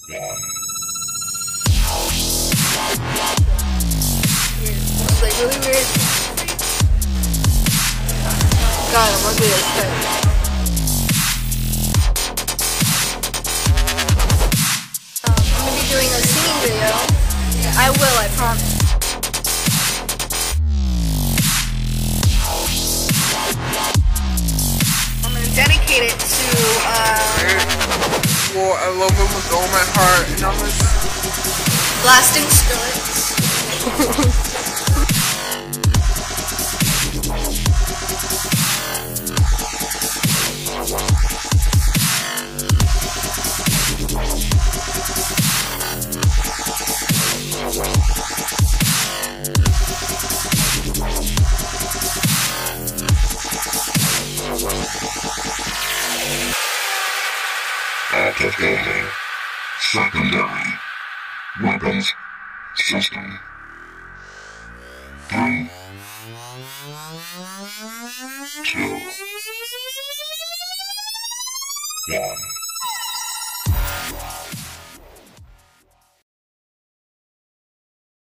It's like really weird. God, I'm ugly as heck. I'm gonna be doing a singing video. I will, I promise. I'm gonna dedicate it to, Well, I love him with all my heart, and I'm just... blasting Skrillex. Activating secondary weapons system. 3, 2, 1.